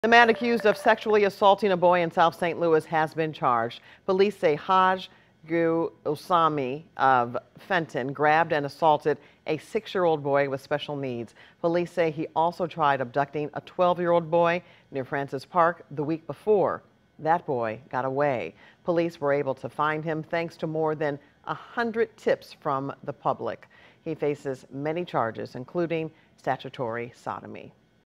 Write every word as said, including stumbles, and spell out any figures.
The man accused of sexually assaulting a boy in South Saint Louis has been charged. Police say Haji Gul Osmani of Fenton grabbed and assaulted a six-year-old boy with special needs. Police say he also tried abducting a twelve-year-old boy near Francis Park the week before. That boy got away. Police were able to find him thanks to more than a hundred tips from the public. He faces many charges, including statutory sodomy.